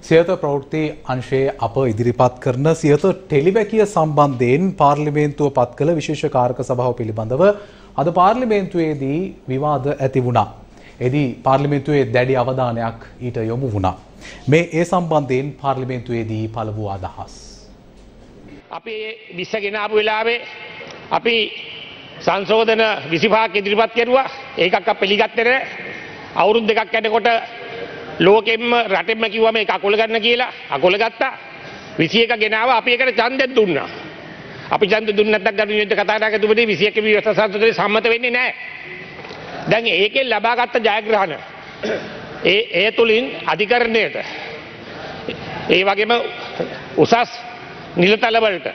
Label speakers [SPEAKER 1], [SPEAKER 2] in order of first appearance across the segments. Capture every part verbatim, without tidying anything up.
[SPEAKER 1] සියත ප්‍රවෘත්ති අංශයේ අප ඉදිරිපත් කරන සියත ටෙලිවැකිය සම්බන්ධයෙන් පාර්ලිමේන්තුව පත් කළ විශේෂ කාරක සභාව පිළිබඳව අද පාර්ලිමේන්තුවේදී විවාද ඇති වුණා. එදී පාර්ලිමේන්තුවේ දැඩි අවධානයක් ඊට යොමු වුණා. මේ ඒ සම්බන්ධයෙන් පාර්ලිමේන්තුවේදී පළ වූ අදහස්.
[SPEAKER 2] අපි විස්ස ගෙනාපු වෙලාවේ අපි සංශෝධන විසිපහක් ඉදිරිපත් කරුවා. ඒකක් අප පිළිගත්තේ නැහැ. අවුරුදු දෙකක් යනකොට ලෝකෙම්ම රටෙම්ම කිව්වා මේක අකොල ගන්න කියලා. අකොල ගත්තා. විසි එක ගෙනාවා. අපි ඒකට ඡන්දෙත් දුන්නා. අපි ඡන්ද දුන්නේ නැත්නම් ගරු නියෝජ්‍ය කතා නායකතුමනි විසි එක විවස්ථා සංසදයේ සම්මත වෙන්නේ නැහැ. දැන් ඒකෙන් ලබාගත් ජයග්‍රහණ ඒ ඒ තුලින් අධිකරණයට ඒ වගේම උසස් නිලතල වලට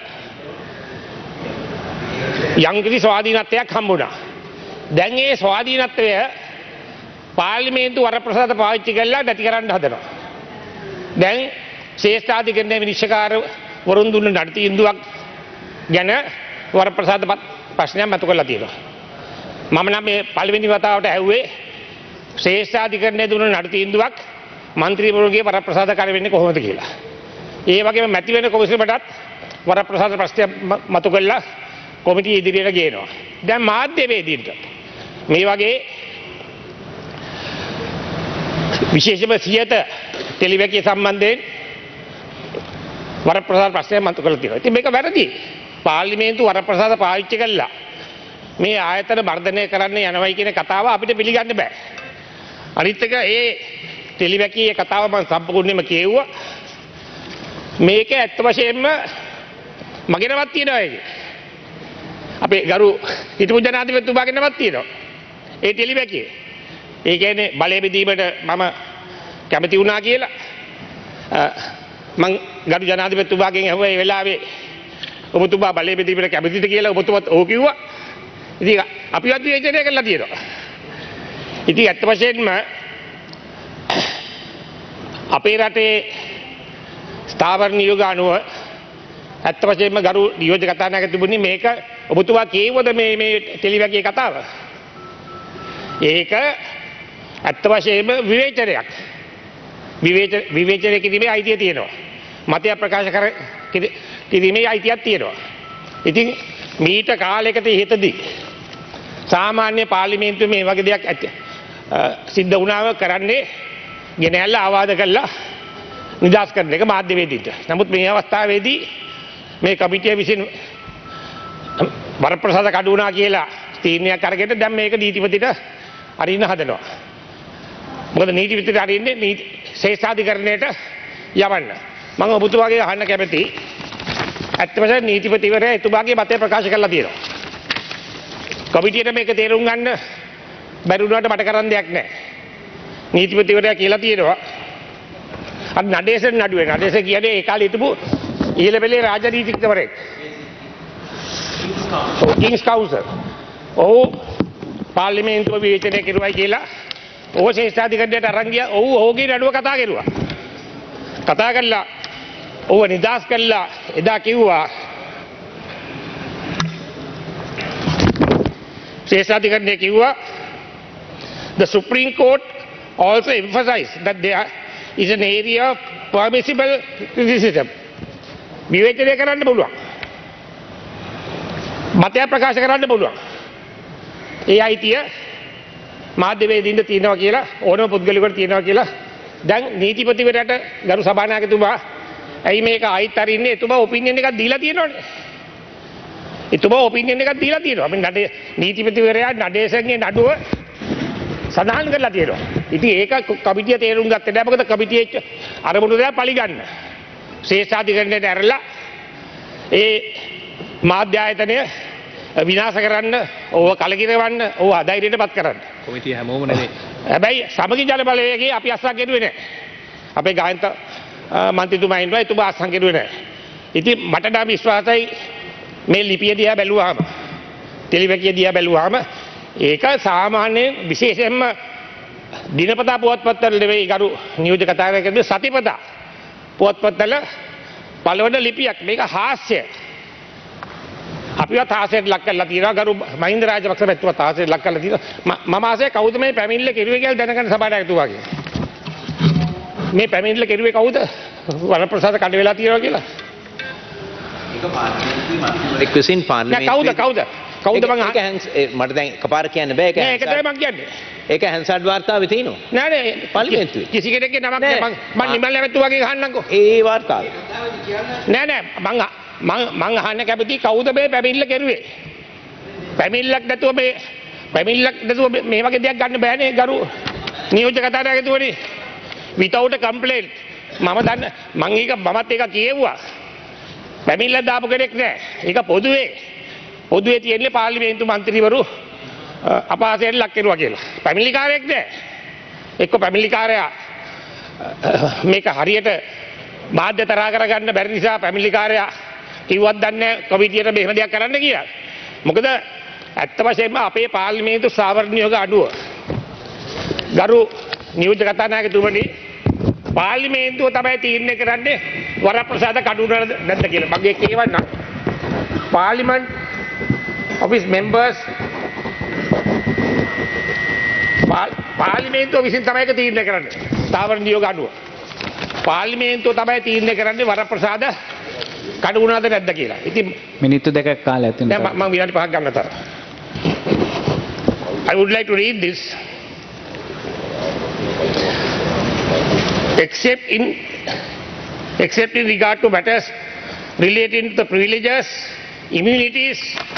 [SPEAKER 2] යම්කිසි ස්වාධීනත්වයක් හම්බුණා. දැන් ඒ ස්වාධීනත්වය පාර්ලිමේන්තු වරප්‍රසාද පාවිච්චි කරලා නැති කරන්න හදනවා. දැන් ශ්‍රේෂ්ඨාධිකරණයේ විනිශ්චයකාරවරුන් දුන්න නඩ තීන්දුවක් ගැන වරප්‍රසාද ප්‍රශ්නයක් මතු කරලා තියෙනවා. මම නම් මේ පළවෙනි වතාවට ඇහුවේ ශ්‍රේෂ්ඨාධිකරණයේ දුන්න නඩ තීන්දුවක් മന്ത്രിවරුන්ගේ වරප්‍රසාද කර වෙන්නේ කොහොමද කියලා. ඒ වගේම මැති වෙන කොමිසමටත් වරප්‍රසාද ප්‍රශ්නය මතු කරලා කොමිටිය ඉදිරියට ගේනවා. දැන් මාධ්‍යවේදීන්ට මේ වගේ විශේෂම සියත ටෙලිවැකිය සම්බන්ධයෙන් වරප්‍රසාද ප්‍රශ්නය මතු කරලා තියෙනවා. ඉතින් මේක වැරදි. පාර්ලිමේන්තු වරප්‍රසාද පාවිච්චි කළා මේ ආයතන වර්ධනය කරන්න යනවයි කියන කතාව අපිට පිළිගන්න බෑ. අනිත් එක ඒ ටෙලිවැකියේ කතාව මම සම්පූර්ණයෙන්ම කියෙව්වා. මේක ඇත්ත වශයෙන්ම මගේ නමක් තියෙනවා ඒකේ. අපේ ගරු හිටපු ජනාධිපතිතුමාගේ නමක් තියෙනවා. ඒ ටෙලිවැකියේ. ඒ කියන්නේ බලය බෙදීමට මම කැමති වුණා කියලා මං ගරු ජනාධිපතිතුමාගෙන් අහුවා ඒ වෙලාවේ ඔබතුමා බලය බෙදීමට කැමතිද කියලා ඔබතුමාත් ඕක කිව්වා. ඉතින් අපිවත් විවේචනය කළා තියෙනවා. ඉතින් ඇත්ත වශයෙන්ම අපේ රටේ ස්ථාවර නියෝග අනුව ඇත්ත වශයෙන්ම ගරු නියෝජ්‍ය කතානායකතුමනි මේක ඔබතුමා කියවද මේ මේ ටෙලිවැකියේ කතාව? ඒක ඇත්ත වශයෙන්ම විවේචනයක්. විවේචන විවේචනය කිරීමේ අයිතිය තියෙනවා. මතය ප්‍රකාශ කර කිරීමේ අයිතියක් තියෙනවා. ඉතින් මීට කාලයකට ඉහතදී සාමාන්‍ය පාර්ලිමේන්තුවේ මේ වගේ දෙයක් ඇත්ත සිද්ධ වුණාම කරන්නේ ගෙනැල්ලා ආවාද කළා නිදහස් කරන එක මාධ්‍යවේදීන්ට. නමුත් මේ අවස්ථාවේදී මේ කමිටිය විසින් වරප්‍රසාද කඩු වුණා කියලා තීරණයක් අරගෙන දැන් මේක නීතිපතිට අරින්න හදනවා. මොකද නීතිපතිට අරින්නේ නීති ශ්‍රේෂ්ඨාධිකරණයට යවන්න. මම ඔබතුමාගේ අහන්න කැමතියි. ඇත්ත වශයෙන්ම නීතිපතිවරයා එතුමාගේ මතය ප්‍රකාශ කරලා තියෙනවා. කමිටියට මේක තේරුම් ගන්න බැරි වුණාට මට කරන්න දෙයක් නැහැ. නීතිපතිවරයා කියලා තියෙනවා අර නඩේසන් නඩුවේ නඩේස කියන්නේ ඒ කාලේ හිටපු ඉහළ පෙළේ රාජනීතිඥවරයෙක්. Kings counsel. ඔහු පාර්ලිමේන්තුව විවේචනය කරුවයි කියලා ඔහු ශ්‍රේෂ්ඨාධිකරණයට අරන් ගියා. ඔහු ඔහුගේ නඩුව කතා කරුවා. කතා කළා ඔහු නිදහස් කළා. එදා කිව්වා ශ්‍රේෂ්ඨාධිකරණය කිව්වා the Supreme Court also emphasized that there is an area of permissible criticism. විවේචනය කරන්න පුළුවන්. මතය ප්‍රකාශ කරන්න පුළුවන්. ඒ අයිතිය මාධ්‍යවේදීන්ට තියෙනවා කියලා ඕනම පුද්ගලයෙකුට තියෙනවා කියලා දැන් නීතිපතිවරයාට ගරු සභානායකතුමා ඇයි මේක ආයිත් අරින්නේ? එතුමා ඔපිනියන් එකක් දීලා තියෙනවනේ. එතුමා ඔපිනියන් එකක් දීලා තියෙනවා. අපි නඩේ නීතිපතිවරයා නඩේසන්ගේ නඩුව සඳහන් කරලා තියෙනවා. ඉතින් ඒක කමිටිය තේරුම් ගත්තේ නැහැ. මොකද කමිටියේ අරමුණු දෙයක් පරිගන්න. ශ්‍රේෂ්ඨාධිකරණයට ඇරලා ඒ මාධ්‍ය ආයතනය විනාශ කරන්න, ඕව කලකිරවන්න, ඕව අධෛර්යයටපත් කරන්න.
[SPEAKER 3] කොමිටිය හැමෝම නෙවෙයි.
[SPEAKER 2] හැබැයි සමගි ජන බලවේගයේ අපි අස්සක් ගෙරුවේ නැහැ. අපේ ගායන්ත මන්ත්‍රීතුමා ඉන්නවා එතුමා අස්සක් ගෙරුවේ නැහැ. ඉතින් මට නම් විශ්වාසයි මේ ලිපිය දිහා බැලුවාම, ටෙලිවැකිය දිහා බැලුවාම ඒක සාමාන්‍යයෙන් විශේෂයෙන්ම දිනපතා පුවත්පත්වල නෙවෙයි ගරු නියෝජ්‍ය කතානායකතුමනි සතිපතා පුවත්පත්වල පළවන ලිපියක්. මේක හාස්‍ය. අපිවත් ආසයට ලක් කරලා තියෙනවා. ගරු මහින්ද රාජපක්ෂ මැතිතුමාත් ආසයට ලක් කරලා තියෙනවා. මම ආසය කවුද මේ පැමිණිල්ල කෙරුවේ කියලා දැනගන්න සභානායකතුමාගෙන්. මේ පැමිණිල්ල කෙරුවේ කවුද? වරප්‍රසාද කඩ වෙලා තියෙනවා කියලා.
[SPEAKER 3] ඒක පාර්ලිමේන්තුවේ මන්ත්‍රීවරයෙක් විසින් පාර්ලිමේන්තුවේ
[SPEAKER 2] කවුද කවුද? කවුද මං
[SPEAKER 3] ඒක මට දැන් එකපාර කියන්න බෑ. ඒක
[SPEAKER 2] නෑ ඒක තමයි මං කියන්නේ.
[SPEAKER 3] ඒක හැන්සඩ් වාර්තාවේ තියෙනවා.
[SPEAKER 2] නෑ නෑ
[SPEAKER 3] පාර්ලිමේන්තුවේ.
[SPEAKER 2] කිසි කෙනෙක්ගේ නමක් නෑ. මං මං නිමල් ඇමතුමාගෙන් අහන්නම්කෝ.
[SPEAKER 3] ඒ වාර්තාවේ.
[SPEAKER 2] නෑ නෑ මං මං මං අහන්න කැමති කවුද මේ පැමිණිල්ල කෙරුවේ? පැමිණිල්ලක් නැතුව මේ පැමිණිල්ලක් නැතුව මේ වගේ දෙයක් ගන්න බෑනේ ගරු නියෝජ්‍ය කතානායකතුමනි. without a complaint මම දන්න මං ඒක මමත් ඒක කියෙව්වා. පැමිණිල්ල දාපු කෙනෙක් නෑ. ඒක පොදුවේ පොදුවේ තියෙන්නේ පාර්ලිමේන්තු මන්ත්‍රීවරු අපහාසයට ලක් කෙරුවා කියලා. පැමිණිලිකාරයෙක් නෑ. එක්ක පැමිණිලිකාරයා මේක හරියට මාධ්‍ය තරහ කරගන්න බැරි නිසා පැමිණිලිකාරයා කිව්වත් දන්නේ කොමිටියට මෙහෙම දෙයක් කරන්න කියලා. මොකද ඇත්ත වශයෙන්ම අපේ පාර්ලිමේන්තු සාවර්ණ නියෝග අඩුව. ගරු නියෝජ්‍ය කතානායකතුමනි පාර්ලිමේන්තුව තමයි තීරණය කරන්නේ වරප්‍රසාද කඩුනද නැද්ද කියලා. මගේ කියවන්න. Parliament office members පාර්ලිමේන්තුව විසින් තමයි ඒක තීරණය කරන්නේ. සාවර්ණ නියෝග අඩුව. පාර්ලිමේන්තුව තමයි තීරණය කරන්නේ වරප්‍රසාද කඩ වුණාද නැද්ද කියලා. ඉතින්
[SPEAKER 4] මිනිත්තු දෙකක් කාලයක් තියෙනවා.
[SPEAKER 2] දැන් මම විනාඩි පහක් ගන්න තරම්. I would like to read this. Except in except in regard to matters relating to the privileges, immunities,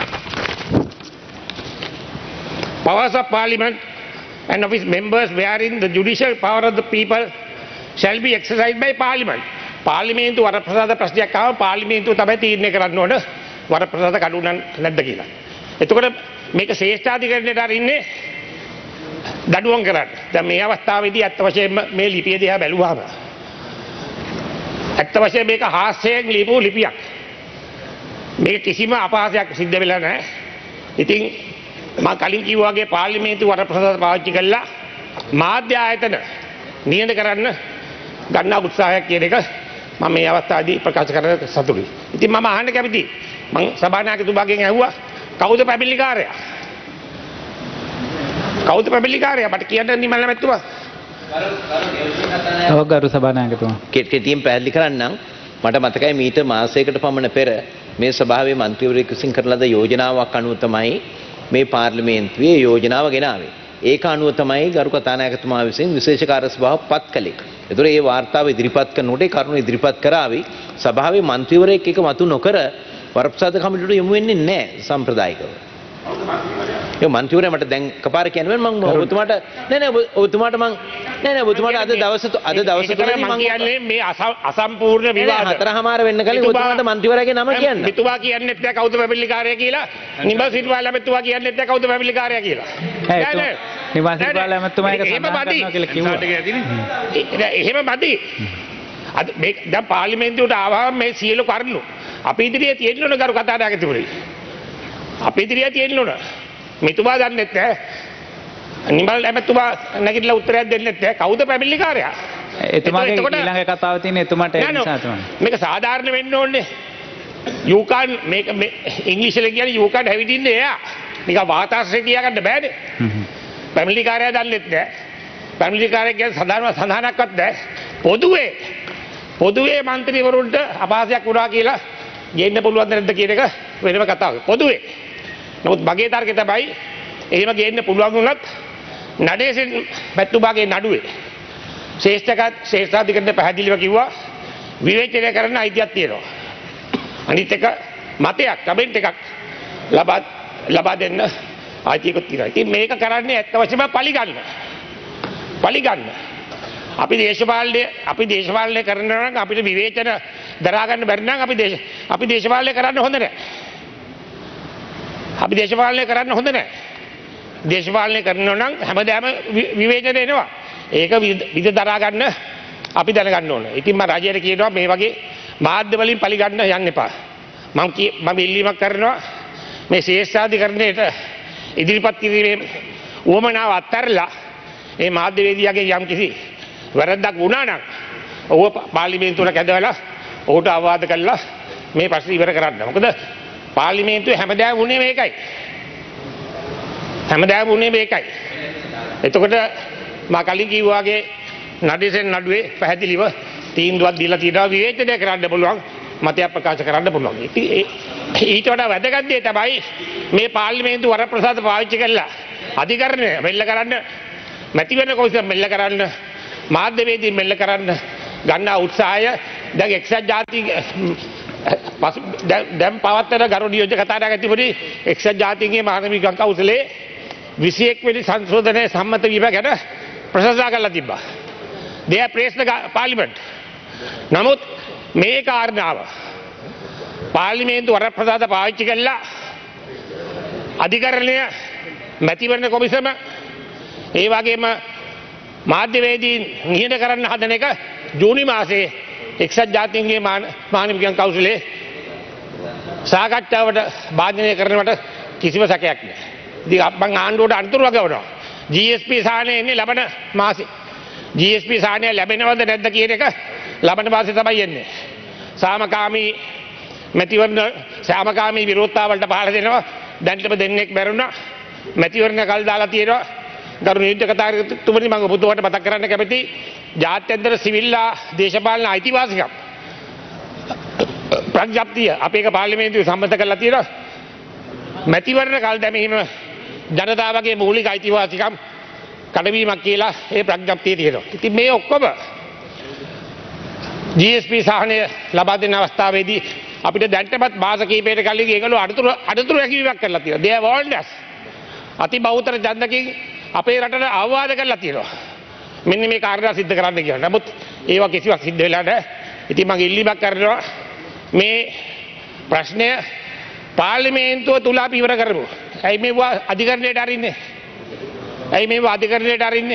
[SPEAKER 2] powers of Parliament and of its members wherein the judicial power of the people shall be exercised by Parliament. පාර්ලිමේන්තු වරප්‍රසාද ප්‍රශ්නයක් ආවම පාර්ලිමේන්තුව තමයි තීරණය කරන්න ඕන වරප්‍රසාද කඩු නැද්ද කියලා. එතකොට මේක ශ්‍රේෂ්ඨාධිකරණයට අරින්නේ දඩුවම් කරන්න. දැන් මේ අවස්ථාවේදී ඇත්ත වශයෙන්ම මේ ලිපිය දිහා බැලුවාම ඇත්ත වශයෙන්ම මේක හාස්‍යයෙන් ලියපු ලිපියක්. මේක කිසිම අපහාසයක් සිද්ධ වෙලා නැහැ. ඉතින් මම කලින් කිව්වා වගේ පාර්ලිමේන්තු වරප්‍රසාද පාවිච්චි කළා මාධ්‍ය ආයතන නියඳ කරන්න ගන්නා උත්සාහයක් කියන එක මම මේ අවස්ථාවේදී ප්‍රකාශ කරන්න සතුටුයි. ඉතින් මම අහන්න කැමතියි. මම සභානායකතුමාගෙන් ඇහුවා කවුද පැමිණිලිකාරයා? කවුද පැමිණිලිකාරයා? මට කියන්න නිමල් නැමැතුමා.
[SPEAKER 4] ඔව් ගරු සභානායකතුමා.
[SPEAKER 3] කෙටියෙන් පැහැදිලි කරන්නම්. මට මතකයි මීට මාසයකට පමණ පෙර මේ සභාවේ මන්ත්‍රීවරයෙකු විසින් කරන ලද යෝජනාවක් අනුව තමයි මේ පාර්ලිමේන්තුවේ යෝජනාව ගෙනාවේ. ඒක අනුව තමයි ගරු කතානායකතුමා විසින් විශේෂ කාර්ය සභාව පත් කළේ. ඒතර ඒ වාර්තාව ඉදිරිපත් කරනකොට ඒ කරුණු ඉදිරිපත් කරાવી සභාවේ මන්ත්‍රීවරයෙක් එක මතු නොකර වරප්‍රසාද කමිටුවට යොමු වෙන්නේ නැහැ සම්ප්‍රදායිකව. ඒ මන්ත්‍රීවරයා මට දැන් කපාර කියන්නේ මම ඔබතුමාට නෑ නෑ ඔබතුමාට මම නෑ නෑ ඔබතුමාට අද දවස් අද දවස් තුනේ
[SPEAKER 2] මම කියන්නේ මේ අසම්පූර්ණ විවාද
[SPEAKER 3] හතරමාර වෙන්න කලින් ඔබතුමාට මන්ත්‍රීවරයාගේ නම කියන්න.
[SPEAKER 2] මෙතුමා කියන්නෙත් නෑ කවුද පැමිණිලිකාරයා කියලා. නිබල් සිටුවාල මෙතුමා කියන්නෙත් නෑ කවුද පැමිණිලිකාරයා කියලා.
[SPEAKER 4] නෑ නිබල් සිටුවාල මෙතුමා එක සඳහන් කරනවා කියලා කිව්වා.
[SPEAKER 2] එහෙම බදි. අද මේ දැන් පාර්ලිමේන්තුවට ආවම මේ සියලු කරුණු අපි ඉදිරියේ තියෙන්න ඕන ගරු කතානායකතුමනි. අපි ඉදිරියේ තියෙන්න ඕන. මෙතුමා දන්නෙත් නෑ. නිමල් ඇමතුමා නැගිටලා උත්තරයක් දෙන්නෙත් නෑ. කවුද පැමිණිලිකාරයා?
[SPEAKER 4] එතුමාගේ ඊළඟ කතාව තියෙන එතුමාට ඒ නිසා තමයි.
[SPEAKER 2] මේක සාධාරණ වෙන්න ඕනේ. you can මේක ඉංග්‍රීසියෙන් කියන්නේ you can have it in the air. නිකන් වාතාශ්‍රය කියා ගන්න බෑනේ. පැමිණිලිකාරයා දන්නෙත් නෑ. පැමිණිලිකාරයා කියන්නේ සාධාරණ සඳහනක්වත් නෑ. පොදුවේ පොදුවේ മന്ത്രിවරුන්ට අපහාසයක් වුණා කියලා ගේන්න පුළුවන් නැද්ද කියන එක වෙනම කතාවක්. පොදුවේ. නමුත් මගේ තර්කය තමයි එහෙම ගේන්න පුළුවන් වුණත් නඩේසින් පැතුමාගේ නඩුවේ ශ්‍රේෂ්ඨකත් ශ්‍රේෂ්ඨාධිකරණය පැහැදිලිව කිව්වා විවේචනය කරන්න අයිතියක් තියෙනවා. අනිත් එක මතයක් කමෙන්ට් එකක් ලබා ලබා දෙන්න අයිතියකුත් තියෙනවා. ඉතින් මේක කරන්නේ ඇත්ත වශයෙන්ම පරිගන්න. පරිගන්න. අපි දේශපාලනය අපි දේශපාලනය කරනවා නම් අපිට විවේචන දරා ගන්න බැරි නම් අපි දේශ අපි දේශපාලනය කරන්න හොඳ නැහැ. අපි දේශපාලනය කරන්න හොඳ නැහැ. දේශපාලනය කරනවා නම් හැමදාම විවේචන එනවා. ඒක විද දරා ගන්න අපි දැනගන්න ඕන. ඉතින් මම රජයට කියනවා මේ වගේ මාධ්‍ය වලින් පරිගන්න යන්න එපා. මම මම ඉල්ලීමක් කරනවා මේ ශ්‍රේෂ්ඨාධිකරණයට ඉදිරිපත් කිරීමේ උවමනාව අත්හැරලා මේ මාධ්‍යවේදියාගේ යම් කිසි වැරද්දක් වුණා නම් ඔහුව පාර්ලිමේන්තුවට කැඳවලා ඔහුට අවවාද කළා මේ ප්‍රශ්න ඉවර කරන්න. මොකද පාර්ලිමේන්තුවේ හැමදාම වුණේ මේකයි. හැමදාම වුණේ මේකයි. එතකොට මම කලින් කිව්වා වගේ නඩේසෙන් නඩුවේ පැහැදිලිව තීන්දුවක් දීලා තියෙනවා විවේචනය කරන්න පුළුවන් මතයක් ප්‍රකාශ කරන්න පුළුවන්. ඊට වඩා වැදගත් දේ තමයි මේ පාර්ලිමේන්තු වරප්‍රසාද පාවිච්චි කළා අධිකරණය මෙල්ල කරන්න මැතිවරණ කොමිසම මෙල්ල කරන්න මාධ්‍යවේදීන් මෙල්ල කරන්න ගන්නා උත්සාහය දැන් එක්සත් ජාතික දැන් පවත්වන ගරු නියෝජ්‍ය කතානායක ඇතිපොඩි එක්සත් ජාතීන්ගේ මානවික කවුන්සිලේ විසිඑක් වෙනි සංශෝධනයේ සම්මත වීම ගැන ප්‍රශංසා කරලා තිබ්බා. They have praised the parliament. නමුත් මේ කාරණාව පාර්ලිමේන්තු වරප්‍රසාද පාවිච්චි කළා අධිකරණය මැතිවරණ කොමිසම ඒ වගේම මාධ්‍යවේදීන් නිහඬ කරන්න හදන එක ජූනි මාසයේ එක්සත් ජාතීන්ගේ මානවිකයන් කවුන්සිලේ සාකච්ඡාවට භාජනය කරනවට කිසිම සැකයක් නැහැ. ඉතින් මම ආණ්ඩුවට අන්තරව ගවනවා. G S P සාහනය එන්නේ ලබන මාසේ. G S P සාහනය ලැබෙනවද නැද්ද කියන එක ලබන මාසේ තමයි එන්නේ. සාමකාමී මැතිවරණ සාමකාමී විරෝධතාවලට පහළ දෙනවා. දැන්ටම දෙන්නෙක් මැරුණා. මැතිවරණ කල් දාලා තියෙනවා. ගරු නියෝජ්‍ය කතානායකතුමනි මම ඔබතුමාට මතක් කරන්න කැමතියි ජාත්‍යන්තර සිවිල්ලා දේශපාලන අයිතිවාසිකම් ප්‍රඥප්තිය අපේ එක පාර්ලිමේන්තුවේ සම්මත කරලා තියෙනවා මැතිවරණ කල් දැමීම ජනතාවගේ මූලික අයිතිවාසිකම් කඩවීමක් කියලා ඒ ප්‍රඥප්තිය තියෙනවා. ඉතින් මේ ඔක්කොම G S P සාහනය ලබා දෙන අවස්ථාවේදී අපිට දැන්ටමත් මාස කිහිපයකට කලින් ඒගොල්ලෝ අඩතුරු අඩතුරු හැකියාවක් කරලා තියෙනවා. They have warned us. අති බහුතර ජනකින් අපේ රටට අවවාද කරලා තියෙනවා. මෙන්න මේ කාර්යය සිද්ධ කරන්න කියලා. නමුත් ඒවා කිසිවක් සිද්ධ වෙලා නැහැ. ඉතින් මම ඉල්ලීමක් කරනවා මේ ප්‍රශ්නය පාර්ලිමේන්තුව තුල අපි ඉවර කරමු. ඇයි මේවා අධිකරණයට අරින්නේ? ඇයි මේවා අධිකරණයට අරින්නේ?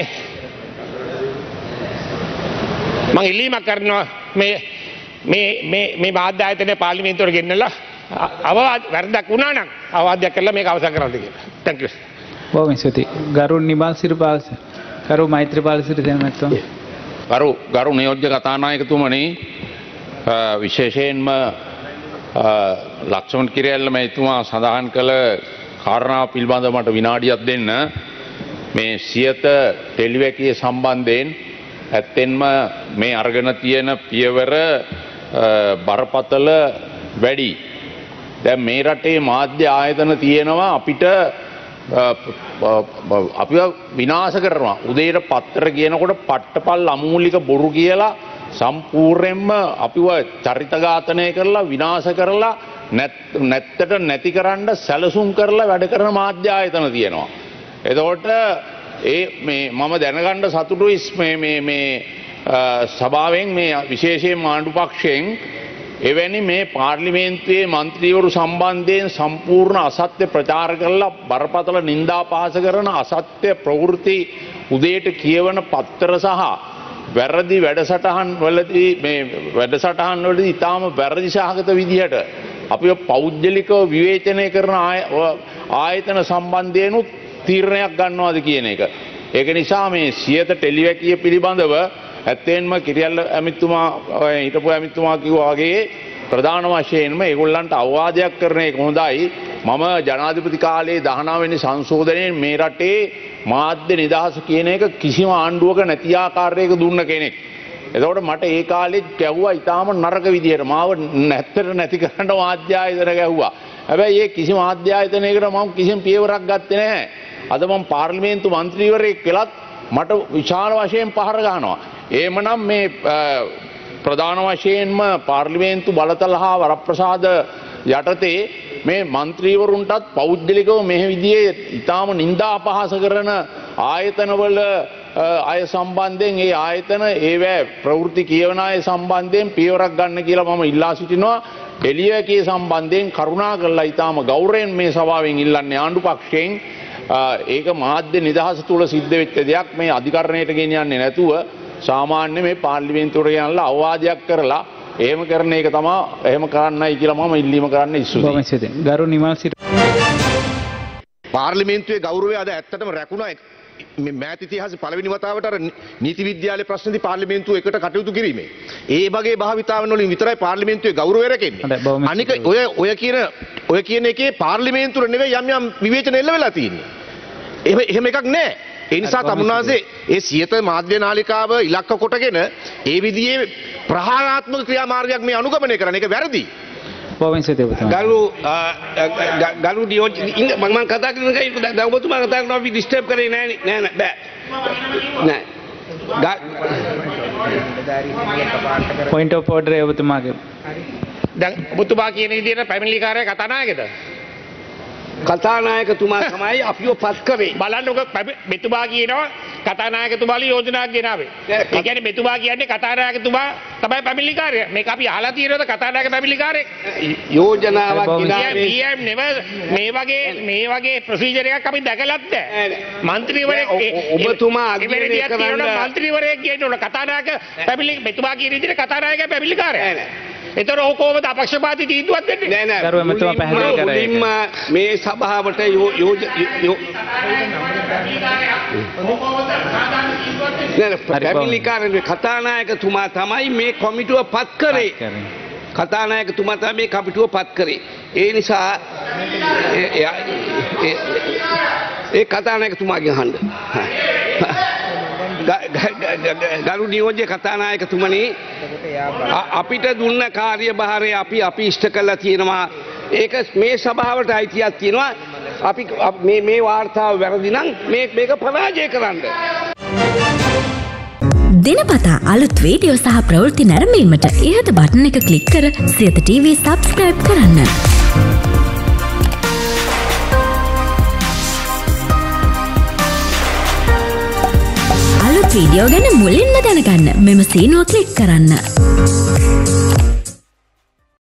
[SPEAKER 2] මම ඉල්ලීමක් කරනවා මේ මේ මේ මේ මාධ්‍ය ආයතනය පාර්ලිමේන්තුවට ගෙන්නලා අවවාද වැරදක් වුණා නම් අවවාදයක් කරලා මේක අවසන් කරන්න කියලා. Thank you.
[SPEAKER 4] බොහොම ස්තුතියි. ගරු නිමල් සිරිපාල ගරු මෛත්‍රීපාල සිරිසේන මහත්මයා.
[SPEAKER 5] ගරු ගරු නියෝජ්‍ය කතානායකතුමනි විශේෂයෙන්ම ලක්ෂ්මන් කිරියල්ල මහත්මයා සඳහන් කළ කාරණා පිළිබඳව මට විනාඩියක් දෙන්න. මේ සියත ටෙලිවැකිය සම්බන්ධයෙන් ඇත්තෙන්ම මේ අරගෙන තියෙන පියවර බරපතල වැඩි. දැන් මේ රටේ මාධ්‍ය ආයතන තියෙනවා අපිට අපිව විනාශ කරනවා. උදේට පත්තර කියනකොට පට්ටපල් අමූලික බොරු කියලා සම්පූර්ණයෙන්ම අපිව චරිත ඝාතනය කරලා විනාශ කරලා නැත්තට නැති කරන්න සැලසුම් කරලා වැඩ කරන මාධ්‍ය ආයතන තියෙනවා. එතකොට ඒ මේ මම දැනගන්න සතුටුයි මේ මේ මේ සභාවෙන් මේ විශේෂයෙන් ආණ්ඩු පක්ෂයෙන් එවැනි මේ පාර්ලිමේන්තුවේ මන්ත්‍රීවරු සම්බන්ධයෙන් සම්පූර්ණ අසත්‍ය ප්‍රචාර කරලා බරපතල නින්දා පහස කරන අසත්‍ය ප්‍රවෘත්ති උදේට කියවන පත්තර සහ වැරදි වැඩසටහන් වලදී මේ වැඩසටහන් වලදී ඊටාම වැරදි සහගත විදිහට අපිව පෞද්ගලිකව විවේචනය කරන ආයතන සම්බන්ධයෙන් තීරණයක් ගන්නවාද කියන එක. ඒක නිසා මේ සියත ටෙලිවැකිය පිළිබඳව ඇත්තෙන්ම කිරියල්ල ඇමතුමා හිටපු ඇමතුමා කිව්වා වගේ ප්‍රධාන වශයෙන්ම ඒගොල්ලන්ට අවවාදයක් කරන එක හොඳයි. මම ජනාධිපති කාලයේ දහනව වෙනි සංශෝධනයෙන් මේ රටේ මාධ්‍ය නිදහස කියන එක කිසිම ආණ්ඩුවක නැති ආකාරයක දුන්න කෙනෙක්. එතකොට මට ඒ කාලෙත් ගැහුවා ඊටාම නරක විදියට මාව නැත්තට නැති කරන්න මාධ්‍ය ආයතන ගැහුවා. හැබැයි ඒ කිසිම මාධ්‍ය ආයතනයකට මම කිසිම පියවරක් ගත්තේ නැහැ. අද මම පාර්ලිමේන්තු මන්ත්‍රීවරයෙක් වෙලත් මට විශාල වශයෙන් පහර ගන්නවා. එහෙමනම් මේ ප්‍රධාන වශයෙන්ම පාර්ලිමේන්තු බලතල හා වරප්‍රසාද යටතේ මේ මන්ත්‍රීවරුන්ටත් පෞද්ගලිකව මේ විදිහේ ඊටාම නිന്ദා අපහාස කරන ආයතනවල අය සම්බන්ධයෙන් ඒ ආයතන ඒවැ ප්‍රවෘත්ති කියවන අය සම්බන්ධයෙන් පියවරක් ගන්න කියලා මම ඉල්ලා සිටිනවා. ටෙලිවැකිය සම්බන්ධයෙන් කරුණා කරලා ඊටාම ගෞරවයෙන් මේ සභාවෙන් ඉල්ලන්නේ ආණ්ඩු පක්ෂයෙන් ඒක මාධ්‍ය නිදහස තුල සිද්ධ වෙච්ච දෙයක්. මේ අධිකරණයට ගෙනියන්නේ නැතුව සාමාන්‍ය මේ පාර්ලිමේන්තුවට ගෙනල්ලා අවවාදයක් කරලා එහෙම කරන එක තමයි එහෙම කරන්නයි කියලා මම ඉල්ලීම කරන්න ඉස්සුයි.
[SPEAKER 4] ගරු නිමල් සිට
[SPEAKER 6] පාර්ලිමේන්තුවේ ගෞරවය අද ඇත්තටම රැකුණා. මේ මෑත ඉතිහාසයේ පළවෙනි වතාවට අර නීති විද්‍යාලයේ ප්‍රශ්නදී පාර්ලිමේන්තුව එකට කටයුතු කිරීමේ ඒ වගේ භාවිතාවන් වලින් විතරයි පාර්ලිමේන්තුවේ ගෞරවය රැකෙන්නේ. අනික ඔය ඔය කියන ඔය කියන එකේ පාර්ලිමේන්තුව නෙවෙයි යම් යම් විවේචන එල්ල වෙලා තියෙන්නේ. එහෙම එහෙම එකක් නැහැ. ඒ නිසා තමුන්නාසේ ඒ සියත මාධ්‍ය නාලිකාව ඉලක්ක කොටගෙන ඒ විදිහේ ප්‍රහාරාත්මක ක්‍රියාමාර්ගයක් මේ අනුගමනය කරන එක වැරදි.
[SPEAKER 7] ගරු ගරු ඩියෝ මම කතා කරන එක දැන් ඔබතුමා කතා කරනවා අපි ඩිස්ටර්බ් කරේ නෑ නෑ නෑ බෑ නෑ
[SPEAKER 4] පොයින්ට් ඔෆ් ඕඩර් ඒ ඔබතුමාගේ
[SPEAKER 2] දැන් ඔබතුමා කියන විදිහට පැමිණිලිකාරය කතානායකද?
[SPEAKER 7] කතානායකතුමා තමයි අපිව පත් කරේ.
[SPEAKER 2] බලන්න ඔක මෙතුමා කියනවා කතානායකතුමාලි යෝජනාවක් ගෙනාවේ. ඒ කියන්නේ මෙතුමා කියන්නේ කතානායකතුමා තමයි පැමිණිලිකාරය. මේක අපි අහලා තියෙනවද කතානායක පැමිණිලිකාරයෙක්?
[SPEAKER 7] යෝජනාවක් ගෙනාවේ.
[SPEAKER 2] පී එම් නෙව මේ වගේ මේ වගේ ප්‍රොසීජර් එකක් අපි දැකලත් නැහැ. മന്ത്രിවරයෙක්
[SPEAKER 7] ඔබතුමා අග්‍රණය කරන
[SPEAKER 2] മന്ത്രിවරයෙක් කියනවනේ කතානායක පැමිණිලි මෙතුමා කියන විදිහට කතානායක පැමිණිලිකාරය. එතකොට ඔය කොහොමද අපක්ෂපාතී තීන්දුවක් දෙන්නේ?
[SPEAKER 7] නෑ නෑ.
[SPEAKER 4] ගරු එමෙතුමා පැහැදිලි කරා.
[SPEAKER 7] මුලින්ම මේ සභාවට යෝජ පැමිණිලිකාරේ කතානායකතුමා තමයි මේ කොමිටුව පත් කරේ. කතානායකතුමා තමයි මේ කමිටුව පත් කරේ. ඒ නිසා ඒ කතානායකතුමාගෙන් අහන්න. ගරු නියෝජ්‍ය කතානායකතුමනි අපිට දුන්න කාර්යභාරය අපි අපි ඉෂ්ට කරලා තියෙනවා. ඒක මේ සභාවට අයිතියක් තියෙනවා. අපි මේ මේ වාර්තාව වැරදි නම් මේ මේක පරාජය කරන්න.
[SPEAKER 8] දිනපතා අලුත් වීඩියෝ සහ ප්‍රවෘත්ති නැරඹීමට ඉහත බටන් එක ක්ලික් කර සියත ටීවී සබ්ස්ක්‍රයිබ් කරන්න. අලුත් වීඩියෝ ගැන මුලින්ම දැනගන්න මෙම සීනුව ක්ලික් කරන්න.